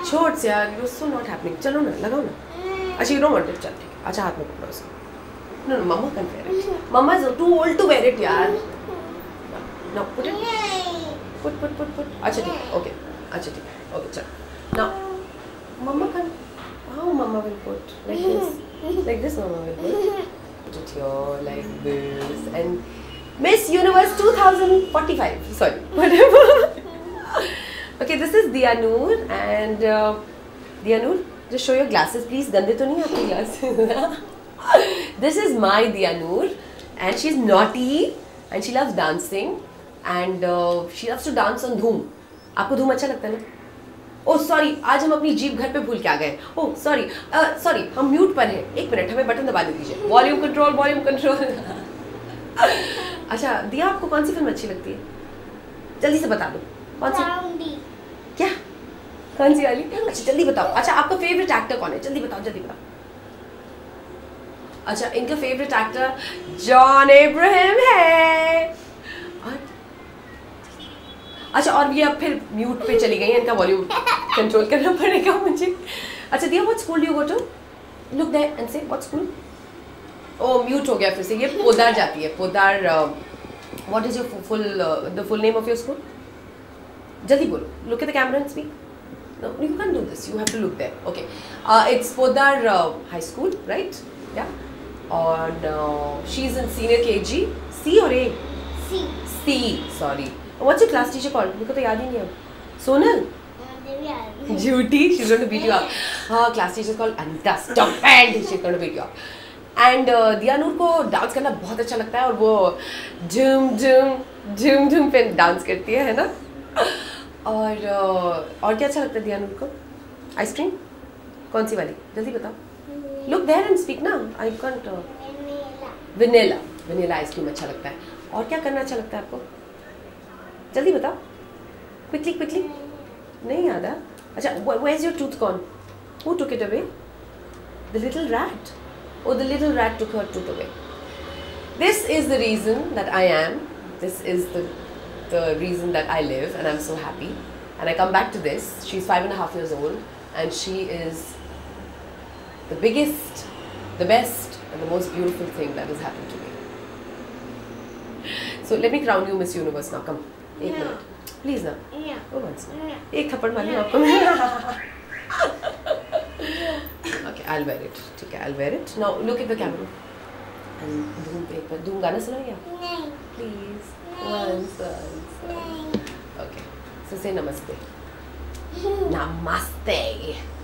shorts यार, you're so not happening. चलो ना, लगाओ ना. अच्छा, you don't want it, चल ठीक है. अच्छा, हाथ में पकड़ो उसको. No, Mama can wear it. Mama is too old to wear it यार. No, put it. Put. अच्छा ठीक है, okay. अच्छा ठीक है, okay चल. Now, Mama can. How Mama will put like this? Like this, Mama will put. Put it here like this and Miss Universe 2045. Sorry, whatever. Okay, this is Diya Noor and Diya Noor, just show your glasses, please. गंदे तो नहीं आपके glasses? This is my Diya Noor and she's naughty and she loves dancing and she loves to dance on धूम. आपको धूम अच्छा लगता है ना? Oh sorry, आज हम अपनी जीप घर पे भूल के आ गए. Oh sorry, हम म्यूट पर हैं. एक मिनट, हमें बटन दबा दीजिए. Volume control. अच्छा दिया, आपको कौन सी फिल्म अच्छी लगती है? जल्दी से बता दो. कौन सी? क्या? कौन सी वाली? अच्छा जल्दी बताओ. अच्छा आपका फेवरेट एक्टर कौन है? जल्दी बताओ. अच्छा इनका फेवरेट एक्टर जॉन अब्राहम है. अच्छा और ये अब फिर म्यूट पे चली गई है, इनका वॉल्यूम कंट्रोल करना पड़ेगा मुझे. अच्छा दिया, what school you go to? Look there and say what school. Oh mute हो गया फिर से. ये पोदार जाती है. Podar. What is your the full name of your school? जल्दी बोलो. Look at the camera and speak. No, you can't do this. You have to look there. Okay. It's Podar High School, right? Yeah. And she's in senior KG. C or A? C. Sorry. What's your class teacher called? मुझे तो याद ही नहीं है. Sonal? Judy. She's going to beat you up. Class teacher called Anita. Stop and she's going to beat you up. And दिया नूर को dance करना बहुत अच्छा लगता है और वो झूम पे डांस करती है ना? और क्या अच्छा लगता है दिया नूर को? आइसक्रीम? कौन सी वाली? जल्दी बताओ. लुक देयर एंड स्पीक ना. I can't. वेनिला आइसक्रीम अच्छा लगता है. और क्या करना अच्छा लगता है आपको? जल्दी बताओ. क्विकली. नहीं याद है. अच्छा, where is your tooth gone? Who took it away? The little rat. Oh, the little rat took her tooth away. This is the reason that I am. This is the reason that I live and I'm so happy. And I come back to this. She's 5.5 years old and she is the biggest, the best and the most beautiful thing that has happened to me. So let me crown you Miss Universe now. Come. एक minute. Please now. Oh, once. एक थप्पड़ मारी आपको. Okay, I'll wear it. ठीक है, I'll wear it. Now look at the camera. And धूम गाना सुनाइए. नहीं. Please. Once. Okay. So say namaste. Namaste.